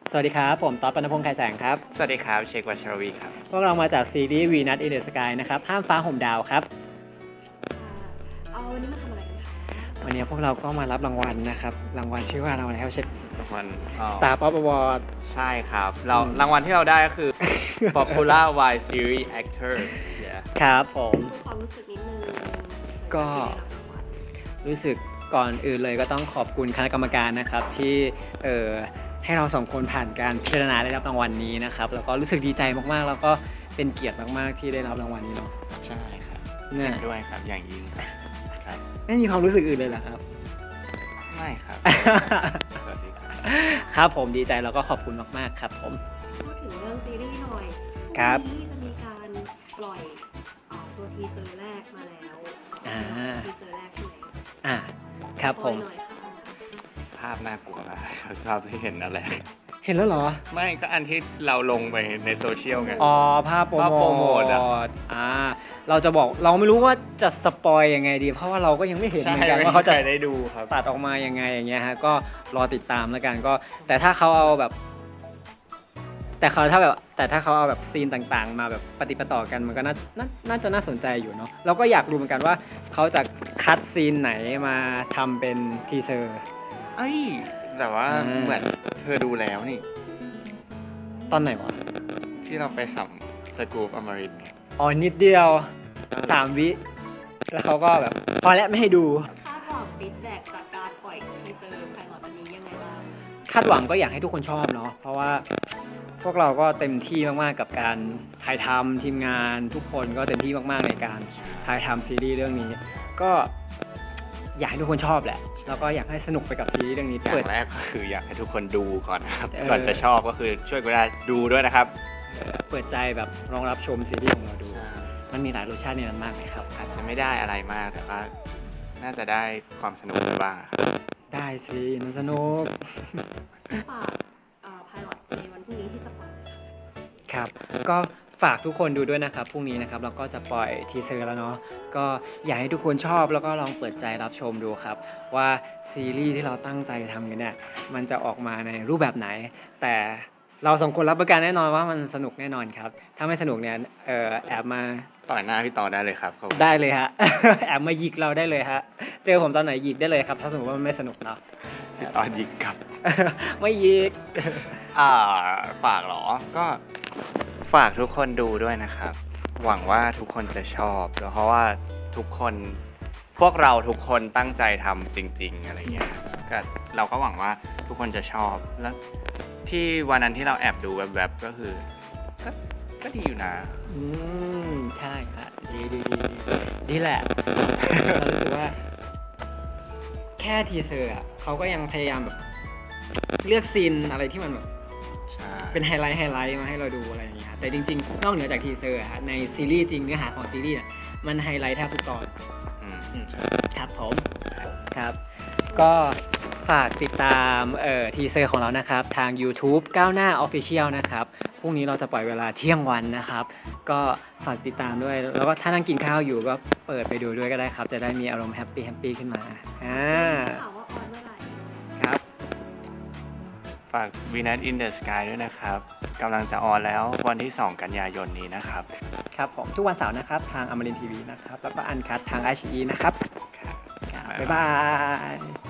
สวัสดีครับผมต๊อด ปณพงษ์ ไข่แสงครับสวัสดีครับเชควัชรวีครับพวกเรามาจากซีรีส์ Venus in the Sky นะครับห้ามฟ้าห่มดาวครับเอาวันนี้มาทำอะไรกันคะวันนี้พวกเราก็มารับรางวัลนะครับรางวัลชื่อว่าอะไรครับเชครางวัล Star Pop Award ใช่ครับรางวัลที่เราได้ก็คือ Popular Y Series Actor ครับผมความรู้สึกนิดนึงก็รู้สึกก่อนอื่นเลยก็ต้องขอบคุณคณะกรรมการนะครับที่ให้เราสองคนผ่านการพิจารณาได้รับรางวัลนี้นะครับแล้วก็รู้สึกดีใจมากๆแล้วก็เป็นเกียรติมากๆที่ได้รับรางวัลนี้เนาะใช่ครับเนี่ยด้วยครับอย่างยิ่งครับไม่มีความรู้สึกอื่นเลยเหรอครับไม่ครับสวัสดีครับครับผมดีใจแล้วก็ขอบคุณมากๆครับผมพูดถึงเรื่องซีรีส์หน่อยครับที่จะมีการปล่อยตัวทีเซอร์แรกมาแล้วทีเซอร์แรกใช่ไหมครับผมภาพน่ากลัวมากภาพที่เห็นอะไรเห็นแล้วเหรอไม่ก็อันที่เราลงไปในโซเชียลไงอ๋อภาพโปรโมทเราจะบอกเราไม่รู้ว่าจะสปอยยังไงดีเพราะว่าเราก็ยังไม่เห็นเหมือนกันว่าเขาจะได้ดูครับตัดออกมายังไงอย่างเงี้ยฮะก็รอติดตามแล้วกันก็แต่ถ้าเขาเอาแบบแต่ถ้าเขาเอาแบบซีนต่างๆมาแบบปฏิปต่อกันมันก็น่าจะน่าสนใจอยู่เนาะเราก็อยากรู้เหมือนกันว่าเขาจะคัดซีนไหนมาทำเป็นทีเซอร์แต่ว่าเหมือนเธอดูแล้วนี่ตอนไหนวะที่เราไปสัมสกูปอมรินทร์อ๋อนิดเดียว3 วิแล้วเขาก็แบบพอแล้วไม่ให้ดูคาดหวังฟีดแบ็กจากการปล่อยทีเซอร์ภายในวันนี้ยังไงบ้างคาดหวังก็อยากให้ทุกคนชอบเนาะเพราะว่าพวกเราก็เต็มที่มากๆกับการถ่ายทำทีมงานทุกคนก็เต็มที่มากๆในการถ่ายทำซีรีส์เรื่องนี้ก็อยากให้ทุกคนชอบแหละแล้วก็อยากให้สนุกไปกับซีรีส์เรื่องนี้อย่างแรกก็คืออยากให้ทุกคนดูก่อนครับก่อนจะชอบก็คือช่วยกันดูด้วยนะครับเปิดใจแบบลองรับชมซีรีส์ของเราดูมันมีหลายรสชาติในนั้นมากเลยครับอาจจะไม่ได้อะไรมากแต่ว่าน่าจะได้ความสนุกบ้างได้สิมันสนุกฝากไพลอตในวันพรุ่งนี้ที่จะปล่อยครับก็ฝากทุกคนดูด้วยนะครับพรุ่งนี้นะครับเราก็จะปล่อยทีเซอร์แล้วเนาะก็อยากให้ทุกคนชอบแล้วก็ลองเปิดใจรับชมดูครับว่าซีรีส์ที่เราตั้งใจทำกันเนี่ยมันจะออกมาในรูปแบบไหนแต่เราสองคนรับประกันแน่นอนว่ามันสนุกแน่นอนครับถ้าไม่สนุกเนี่ยแอบมาต่อยหน้าพี่ต่อได้เลยครับได้เลยฮะ แอบมาหยิกเราได้เลยฮะเจอผมตอนไหนหยิกได้เลยครับถ้าสมมติว่ามันไม่สนุกเนาะพี่ต่อหยิกครับไม่หยิกฝากหรอก็ฝากทุกคนดูด้วยนะครับหวังว่าทุกคนจะชอบเพราะว่าทุกคนพวกเราทุกคนตั้งใจทำจริงๆอะไรเงี้ยก็เราก็หวังว่าทุกคนจะชอบแล้วที่วันนั้นที่เราแอบดูแบบก็คือก็ดีอยู่นะใช่ค่ะดีแหละเรารู้สึกว่าแค่ทีเซอร์เขาก็ยังพยายามแบบเลือกซีนอะไรที่มันแบบเป็นไฮไลท์มาให้เราดูอะไรอย่างเงี้ยแต่จริงๆนอกเหนือจากทีเซอร์ในซีรีส์จริงเนื้อหาของซีรีส์มันไฮไลท์แทบทุกตอนครับผมครับก็ฝากติดตามทีเซอร์ของเรานะครับทาง YouTube ก้าวหน้า Official นะครับพรุ่งนี้เราจะปล่อยเวลาเที่ยงวันนะครับก็ฝากติดตามด้วยแล้วก็ถ้านั่งกินข้าวอยู่ก็เปิดไปดูด้วยก็ได้ครับจะได้มีอารมณ์แฮปปี้ขึ้นมาครับฝาก Venus in the Sky ด้วยนะครับกำลังจะออนแล้ววันที่2 กันยายนนี้นะครับครับผมทุกวันเสาร์นะครับทางอมรินทร์ทีวีนะครับแล้วก็อันคัททาง iQIYI นะครับบ๊ายบาย